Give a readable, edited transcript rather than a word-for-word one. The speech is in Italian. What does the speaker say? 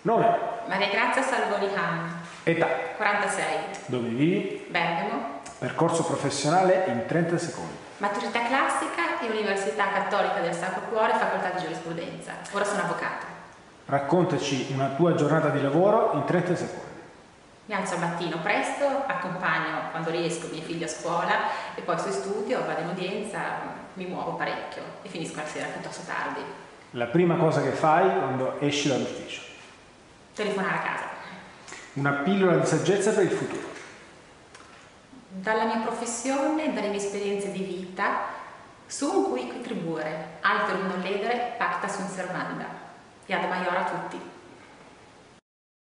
Nome? Maria Grazia Salvoni Han. Età? 46. Dove vivi? Bergamo. Percorso professionale in 30 secondi. Maturità classica e Università Cattolica del Sacro Cuore, facoltà di giurisprudenza. Ora sono avvocato. Raccontaci una tua giornata di lavoro in 30 secondi. Mi alzo al mattino presto, accompagno quando riesco i miei figli a scuola e poi se studio, vado in udienza, mi muovo parecchio e finisco la sera piuttosto tardi. La prima cosa che fai quando esci dall'ufficio? Telefonare a casa. Una pillola di saggezza per il futuro. Dalla mia professione, dalle mie esperienze di vita, sum cui contribuire, altro non ledere, pacta sunt servanda. Iad maior a tutti.